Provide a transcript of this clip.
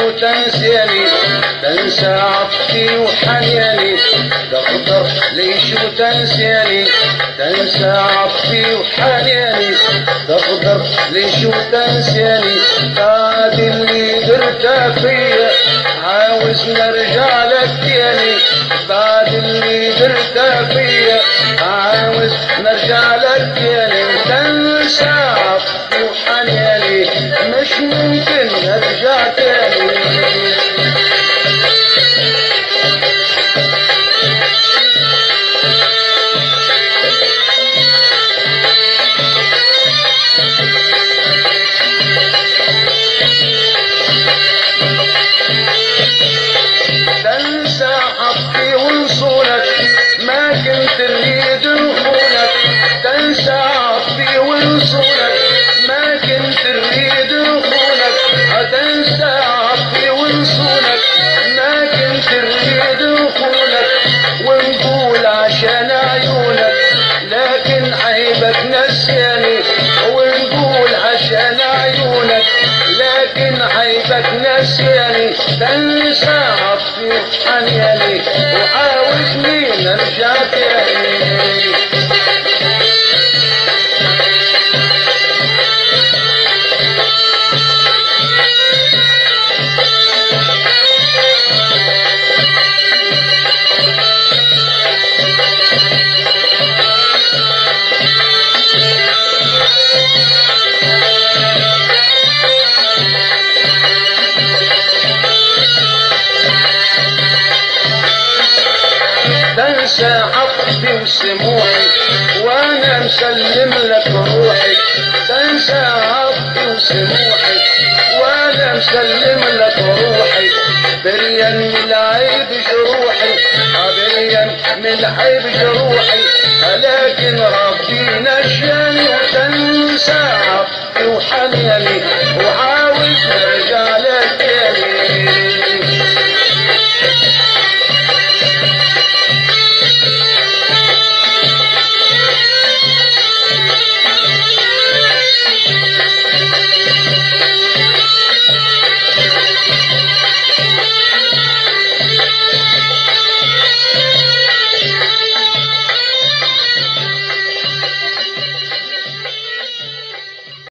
وتنسيني، تنسى عطفي وحنيني، تقدر ليش وتنسيني، تنسى عطفي وحنيني، تقدر ليش وتنسيني. بعد اللي درته فيا عاوز نرجع لك تاني، بعد اللي درته فيا عاوز نرجع لك تاني، وتنسى عطفي وحنيني، مش ممكن نرجع تاني. تنسى عطفي وصولك، ما كنت تريد دخولك، تنسى عطفي وصولك، ما كنت تريد دخولك، تنسى عطفي وصولك، ما كنت تريد دخولك، ونقول عشان عيونك لكن عيبك نسياني، ونقول عشان عيونك لكن عيبك نسياني. تنسى عطفي وحنيني وعاوزني نرجع تاني. تنسى عطفي وسموحي وانا مسلم لك روحي، تنسى عطفي وسموحي وانا مسلم لك روحي، بريان من العيب جروحي، بريان من العيب جروحي، لكن ربي نجاني. وتنسى عطفي وحنيني،